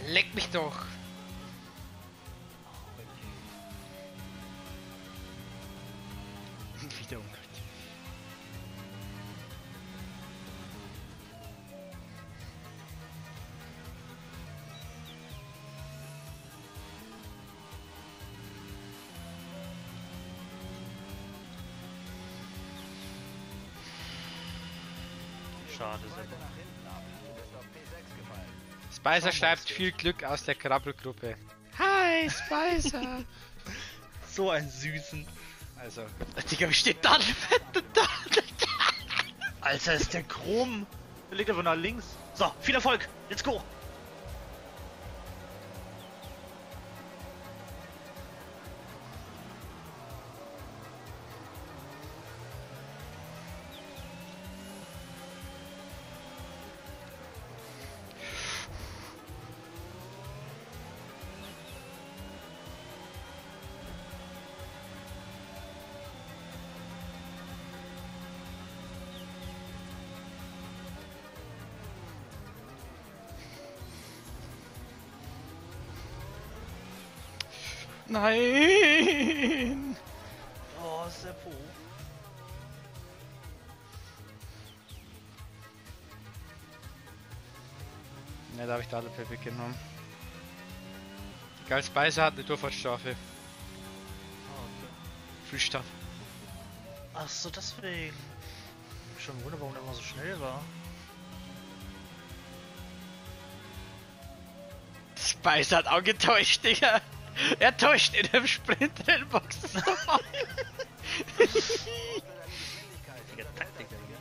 Leck mich doch! Wieder unnötig. Schade, Seppo. Spicer schreibt viel Glück aus der Krabbelgruppe. Hi, Spicer! So ein Süßen. Also, Digga, wie steht da? Da? Alter, ist der krumm. Der liegt aber nach links. So, viel Erfolg. Let's go. Nein! Oh, Seppo. Ne, da habe ich da alle Pepe genommen. Egal, Spicer hat eine Durchfahrtsstrafe. Frühstart. Ach so, deswegen. Schon wunderbar, warum der immer so schnell war. Spicer hat auch getäuscht, Digga. Er täuscht in dem Sprint-Rennbox. Digga, Taktik, Digga.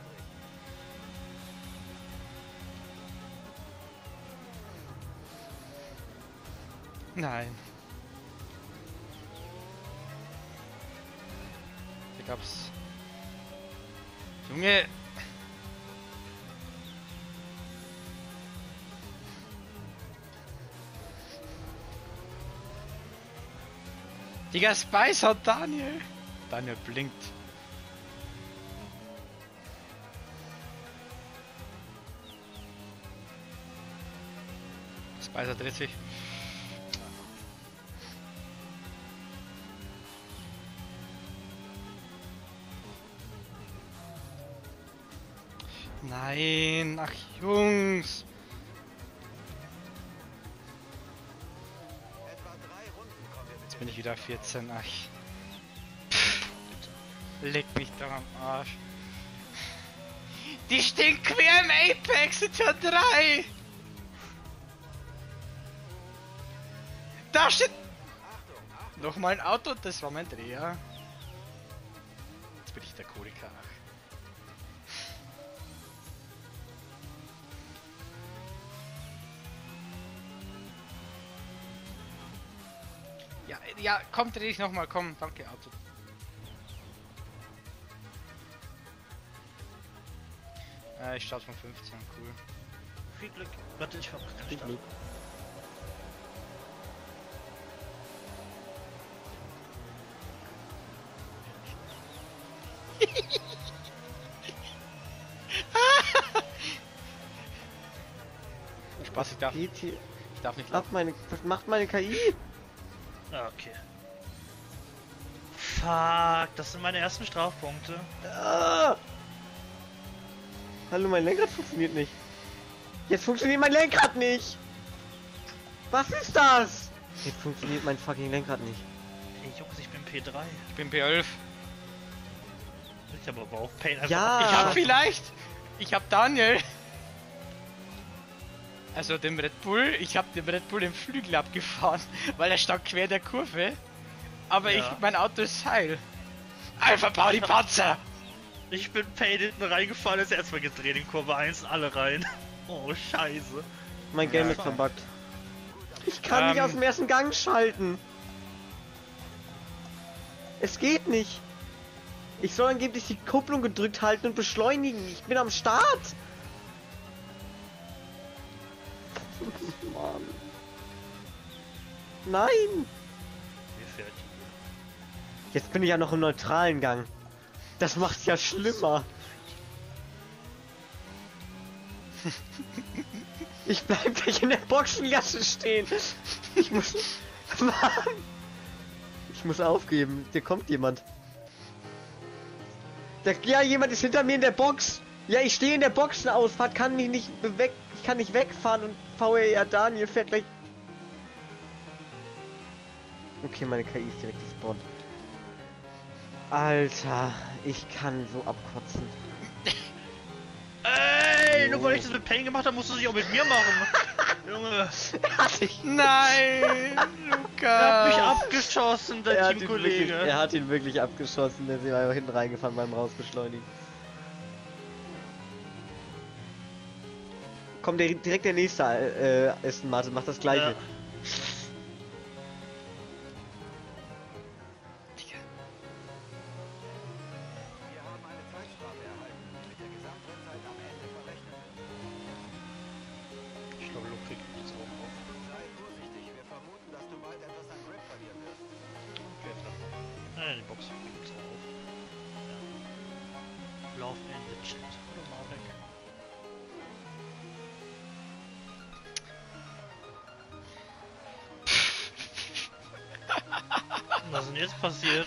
Nein. Hier gab's. Junge! Digga, Spicer und Daniel! Daniel blinkt. Spicer dreht sich. Nein, ach Jungs. Jetzt bin ich wieder 14, ach. Leck mich doch am Arsch. Die stehen quer im Apex, sind schon 3. Da steht noch mal ein Auto, das war mein Dreher. Jetzt bin ich der Choleriker. Ja, komm, dreh dich nochmal, komm, danke, Auto. Ich starte von 15, cool. Viel Glück. Warte, ich hab keinen Viel Start. Glück. Spaß, ich darf nicht laufen. Was macht meine KI? Ah, okay. Fuck, das sind meine ersten Strafpunkte. Ah! Hallo, mein Lenkrad funktioniert nicht. Jetzt funktioniert mein Lenkrad nicht! Was ist das? Jetzt funktioniert mein fucking Lenkrad nicht. Hey Jungs, ich bin P3. Ich bin P11. Ich habe aber auch Pain einfach. Ja! Ich hab Daniel. Also dem Red Bull, ich hab dem Red Bull den Flügel abgefahren, weil er stand quer der Kurve. Aber Ja. mein Auto ist heil. Alpha bau die Panzer! Ich bin Pain hinten reingefahren, ist erstmal gedreht in Kurve 1, alle rein. Oh, scheiße. Mein Game Ja, ist verbuggt. Ich kann nicht aus dem ersten Gang schalten. Es geht nicht. Ich soll angeblich die Kupplung gedrückt halten und beschleunigen. Ich bin am Start. Mann. Nein. Wie fährt Jetzt bin ich ja noch im neutralen Gang. Das macht's ja schlimmer. Ich bleib gleich in der Boxengasse stehen. Ich muss... Mann! Ich muss aufgeben. Hier kommt jemand. Ja, jemand ist hinter mir in der Box. Ja, ich stehe in der Boxenausfahrt, kann mich nicht weg... Ich kann nicht wegfahren und VR Daniel fährt gleich... Okay, meine KI ist direkt gespawnt. Alter, ich kann so abkotzen. Ey, nur weil ich das mit Pain gemacht habe, musst du es auch mit mir machen. Junge. Nein, Er hat mich Lukas. abgeschossen, der Teamkollege. Er hat ihn wirklich abgeschossen, der ist einfach hinten reingefahren beim Rausbeschleunigen. Komm, direkt der nächste Aston Martin macht das gleiche. Ja. Ich glaube, Luke kriegt jetzt auch auf. Sei vorsichtig, wir vermuten, dass du bald etwas an Grip verlieren wirst. Okay, dann. Die Box kriegt jetzt auch auf. Ja. Love in the chat. Oder mal weg. Was ist denn jetzt passiert?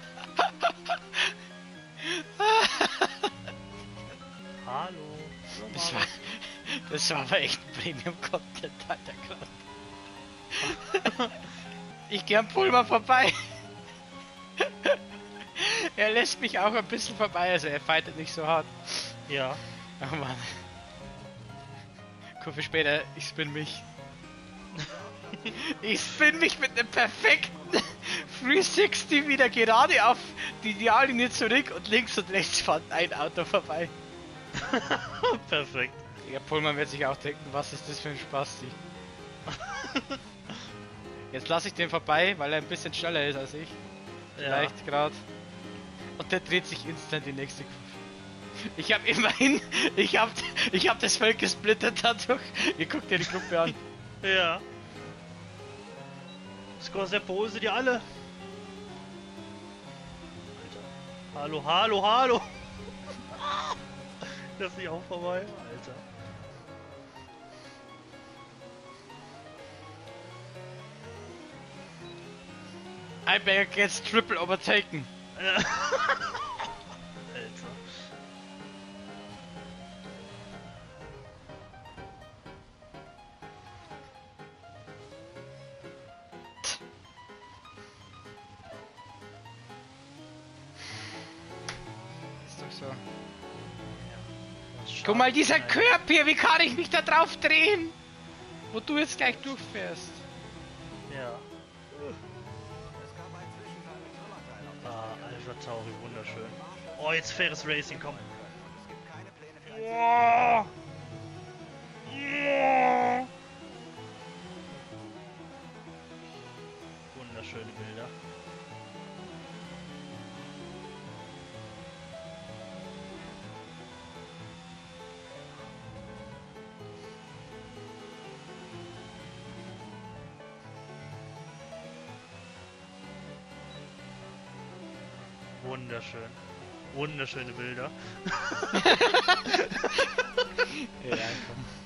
Hallo. Das war aber echt ein Premium-Content, Alter, gerade. Ich geh am Pulver vorbei. Er lässt mich auch ein bisschen vorbei, also er fightet nicht so hart. Ja. Oh Mann. Kurve später, ich spin mich. Ich spin mich mit einem perfekten 360 wieder gerade auf die Ideallinie zurück und links und rechts fährt ein Auto vorbei. Perfekt. Der Pullman wird sich auch denken, was ist das für ein Spasti. Jetzt lasse ich den vorbei, weil er ein bisschen schneller ist als ich. Vielleicht gerade. Und der dreht sich instant die nächste Kurve. Ich habe immerhin, ich hab das Feld gesplittert dadurch. Ihr guckt dir die Gruppe an. Ja. Score pose die alle. Alter. Hallo, hallo, hallo. Das ist nicht auch vorbei, Alter. Einberger gets triple overtaken. Ja. Alter. Ist doch so. Ja. Guck mal, dieser Körper hier, wie kann ich mich da drauf drehen? Wo du jetzt gleich durchfährst. Ja. Es gab einen Zwischenfall mit Trümmerteilen auf Ah, Alpha Tauri, wunderschön. Oh, jetzt faires Racing, komm. Es gibt keine Pläne für ein Oh. Oh. Wunderschöne Bilder. Wunderschön. Wunderschöne Bilder. Ja, komm.